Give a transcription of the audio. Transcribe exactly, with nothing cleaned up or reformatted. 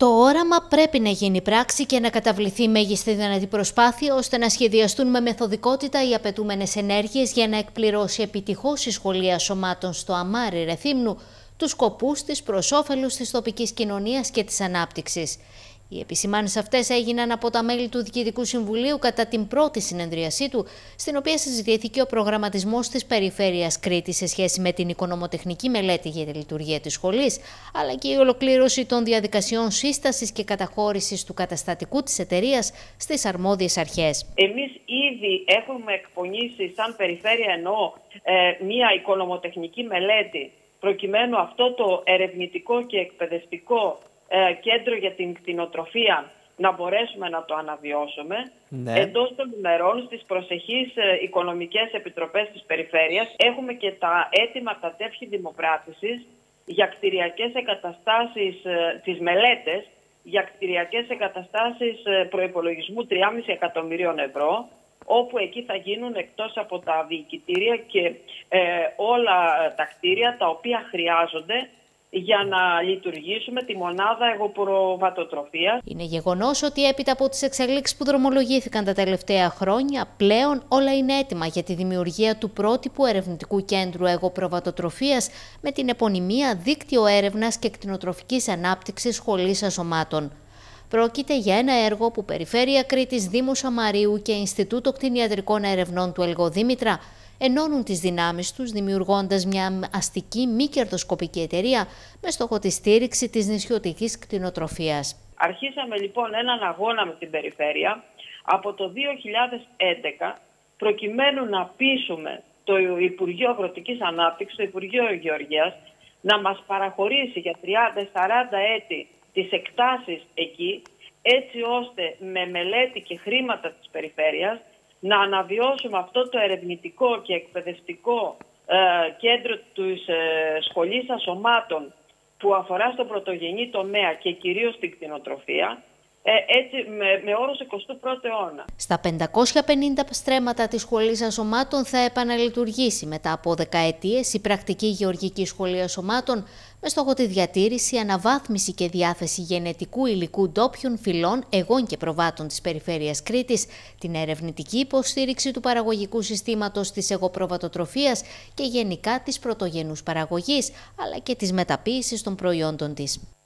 Το όραμα πρέπει να γίνει πράξη και να καταβληθεί μέγιστη δυνατή προσπάθεια ώστε να σχεδιαστούν με μεθοδικότητα οι απαιτούμενες ενέργειες για να εκπληρώσει επιτυχώς η Σχολεία Σωμάτων στο Αμάρι Ρεθύμνου τους σκοπούς της προς όφελος της τοπικής κοινωνίας και της ανάπτυξης. Οι επισημάνσεις αυτές έγιναν από τα μέλη του Διοικητικού Συμβουλίου κατά την πρώτη συνεδρίασή του, στην οποία συζητήθηκε ο προγραμματισμός της Περιφέρειας Κρήτης σε σχέση με την οικονομοτεχνική μελέτη για τη λειτουργία της σχολής, αλλά και η ολοκλήρωση των διαδικασιών σύστασης και καταχώρησης του καταστατικού της εταιρείας στις αρμόδιες αρχές. Εμείς ήδη έχουμε εκπονήσει, σαν περιφέρεια εννοώ, ε, μία οικονομοτεχνική μελέτη, προκειμένου αυτό το ερευνητικό και εκπαιδευτικό κέντρο για την κτηνοτροφία να μπορέσουμε να το αναβιώσουμε. Ναι. Εντός των ημερών στις προσεχείς οικονομικές επιτροπές της περιφέρειας έχουμε και τα έτοιμα τα τεύχη δημοπράτησης για κτηριακές εγκαταστάσεις, τις μελέτες για κτηριακές εγκαταστάσεις προϋπολογισμού τρία και μισό εκατομμυρίων ευρώ, όπου εκεί θα γίνουν εκτός από τα διοικητήρια και ε, όλα τα κτίρια τα οποία χρειάζονται για να λειτουργήσουμε τη μονάδα εγωπροβατοτροφίας. Είναι γεγονός ότι έπειτα από τις εξελίξεις που δρομολογήθηκαν τα τελευταία χρόνια, πλέον όλα είναι έτοιμα για τη δημιουργία του πρότυπου ερευνητικού κέντρου εγωπροβατοτροφίας με την επωνυμία Δίκτυο Έρευνας και Κτηνοτροφικής Ανάπτυξης Σχολής Ασωμάτων. Πρόκειται για ένα έργο που Περιφέρεια Κρήτης, Δήμος Αμαρίου και Ινστιτούτο Κτηνιατρικών Ερευνών του Ελγοδήμητρα ενώνουν τις δυνάμεις τους, δημιουργώντας μια αστική μη κερδοσκοπική εταιρεία με στόχο τη στήριξη της νησιωτικής κτηνοτροφίας. Αρχίσαμε λοιπόν έναν αγώνα με την περιφέρεια από το δύο χιλιάδες έντεκα, προκειμένου να πείσουμε το Υπουργείο Αγροτικής Ανάπτυξης, το Υπουργείο Γεωργίας, να μας παραχωρήσει για τριάντα σαράντα έτη τις εκτάσεις εκεί, έτσι ώστε με μελέτη και χρήματα της περιφέρειας να αναβιώσουμε αυτό το ερευνητικό και εκπαιδευτικό ε, κέντρο της ε, Σχολής Ασωμάτων που αφορά στον πρωτογενή τομέα και κυρίως την κτηνοτροφία, ε, έτσι με, με όρους εικοστού πρώτου αιώνα. Στα πεντακόσια πενήντα στρέμματα της Σχολής Ασωμάτων θα επαναλειτουργήσει μετά από δεκαετίες η πρακτική γεωργική Σχολή Ασωμάτων με στόχο τη διατήρηση, αναβάθμιση και διάθεση γενετικού υλικού ντόπιων φυλών, εγών και προβάτων της Περιφέρειας Κρήτης, την ερευνητική υποστήριξη του παραγωγικού συστήματος της εγωπροβατοτροφίας και γενικά της πρωτογενούς παραγωγής, αλλά και της μεταποίησης των προϊόντων της.